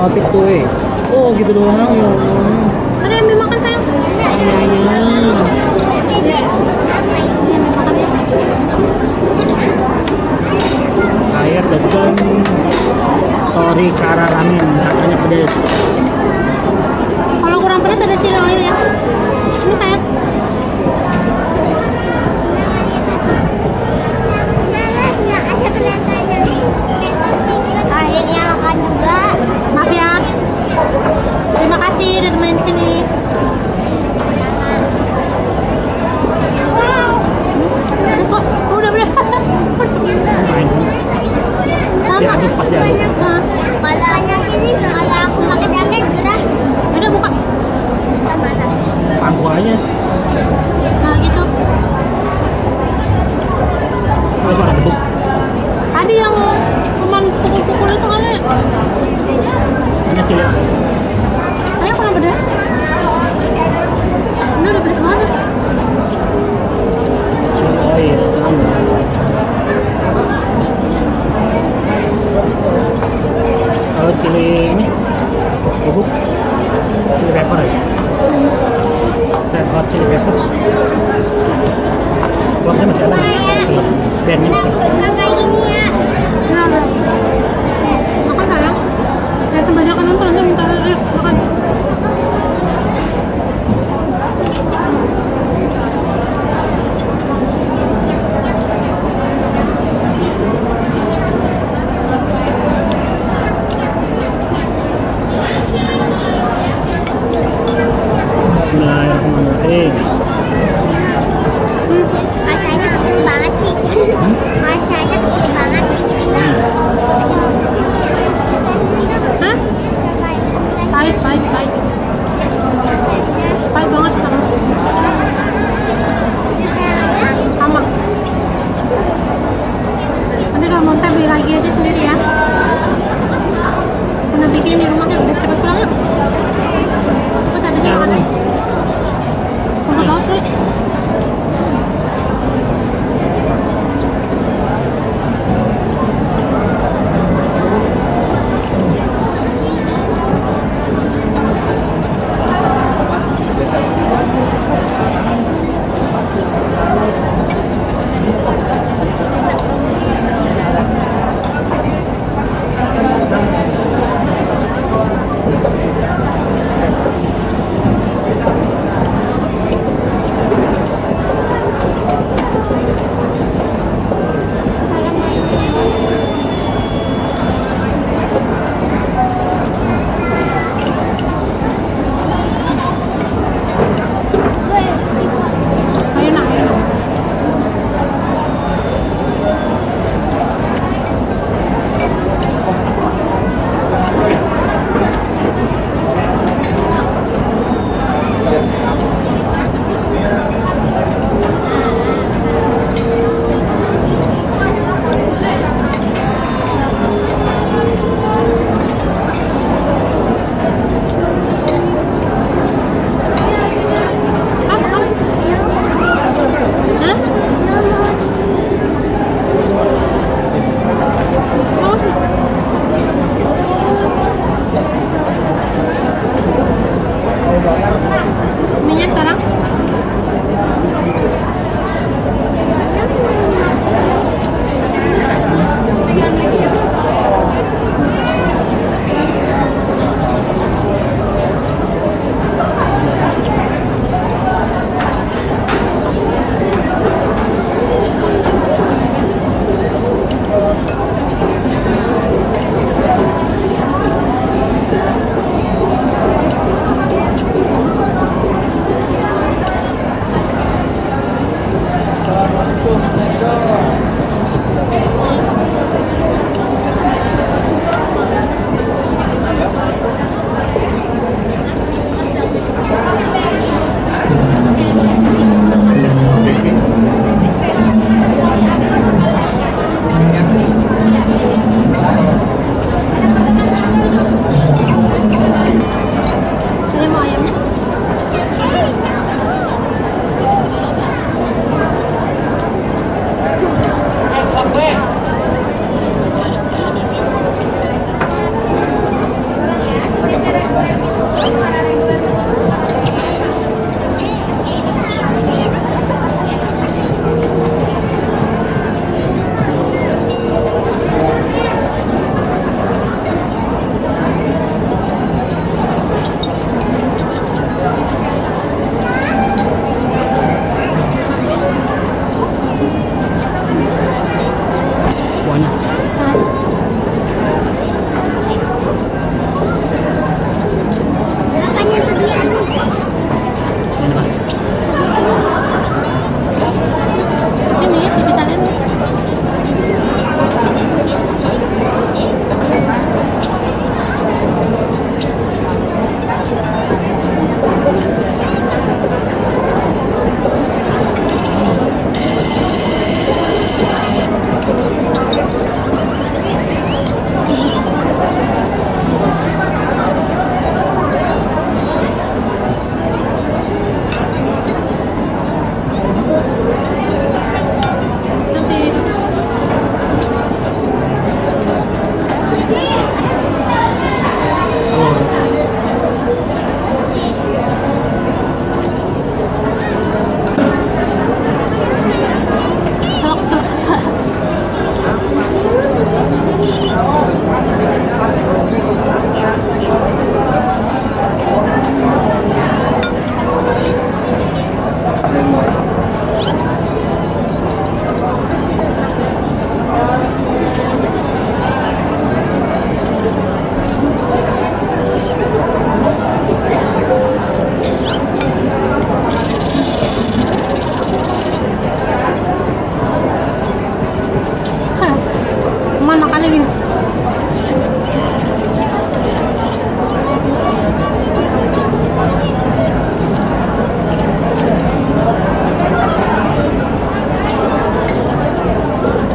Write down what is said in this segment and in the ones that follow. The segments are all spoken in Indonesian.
banget itu oh gitu doang ya. Ada yang mau makan sayang? Air pesen tori kara ramen katanya pedes. Kalau kurang pedas ada cili oil ya. Ini sayang. Akhirnya makan juga. Maaf ya. Terima kasih udah temenin sini. Kok udah Diaduk pas diaduk. Malahnya sini kalau aku pakai jaket gerah. Udah buka. Mana? Pangku aja. Nah gitu. Ada suara beduk. Tadi yang teman pukul-pukul itu kan ya? Hanya cili. Ayo kurang pedas. Ini udah pedas banget. Oh iya, kalau cili ini bubuk cili pepper ya, red hot chili peppers. Kuahnya masih ada, bandnya masih ada. Kayak gini ya. Nah, makan sayang. Lihat kebanyakan nonton nanti minta ayo makan. Bismillahirrahmanirrahim. Masanya kecil banget sih. Masya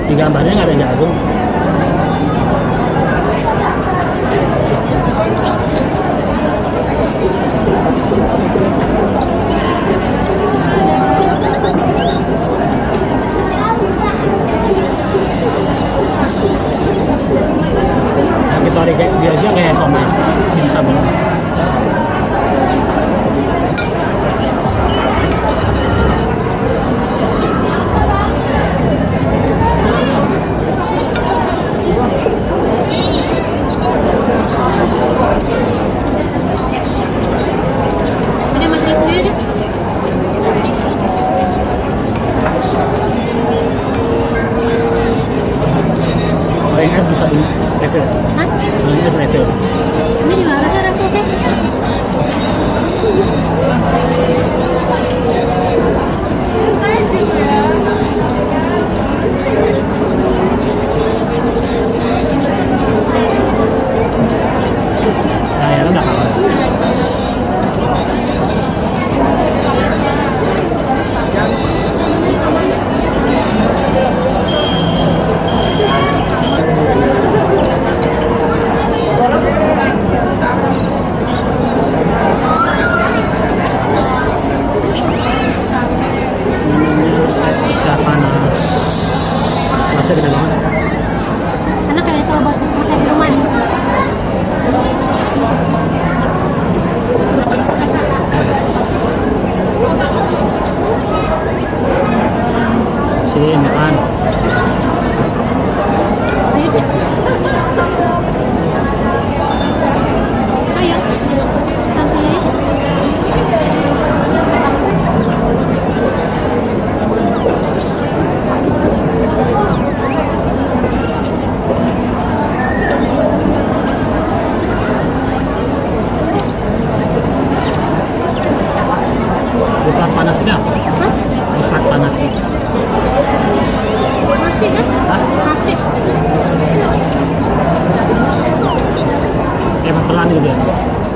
Di gambarnya nggak ada jagung. Nah, kita tarik kayak biasa kayak somai bisa banget. Ada makan sendiri deh. Kalau yang es bisa di refill. Hah? Kalau yang es refill. Ini juga ada rasanya. Nah, ya udah kalah. Bisa panas. Masih gede banget. Karena kayak itu buat masak di rumah. Sini makan. Ayo deh. Ayo. Santai ya. Bukan panasnya apa? Hah? Bukan panasnya. Masih kan? Hah? Masih. Emang pelan gitu ya?